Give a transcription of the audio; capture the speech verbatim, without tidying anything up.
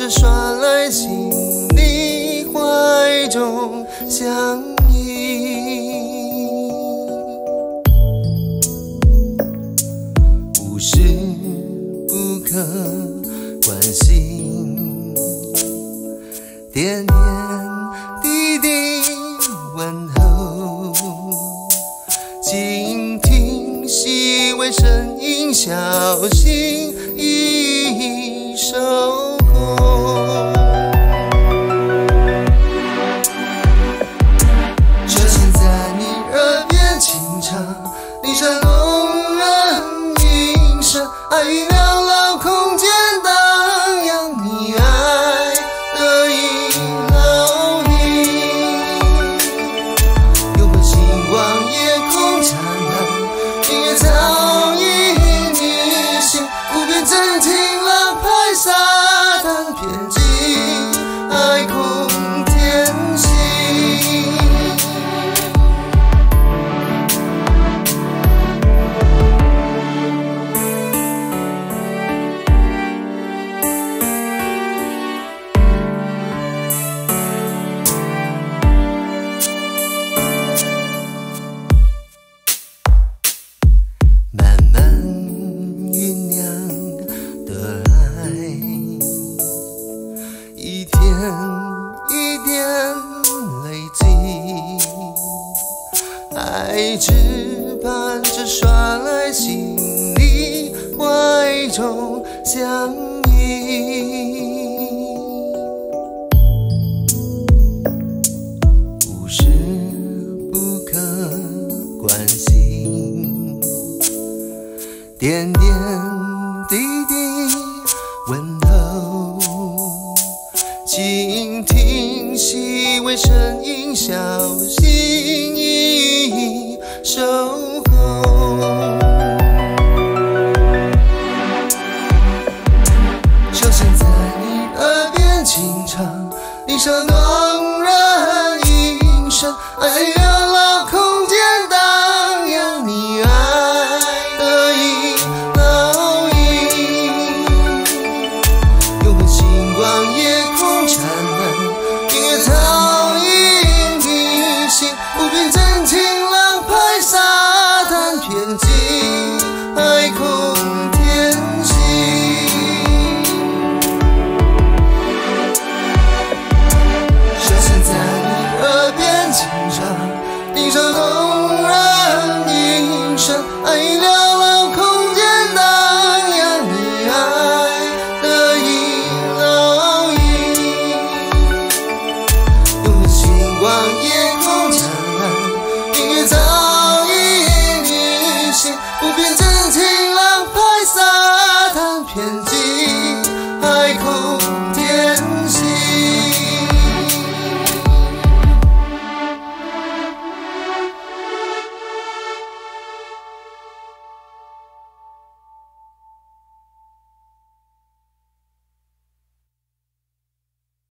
传来心里怀中相依，无时不可关心，点点滴滴问候，倾听细微声音，小心翼翼守候。车弦在你耳边轻唱，铃声动人音声，爱与两老空间荡漾，你爱的已烙印。永恒希望夜空灿烂，音乐早已逆行，无边震听浪拍沙滩，偏激爱空天行。慢慢酝酿的爱，一天一点累积，爱只盼着传来心里怀中相依，无时不可关心，点点滴滴问候，倾听细微声音，小心翼翼守候。车弦在你耳边轻唱，铃声动人音声，爱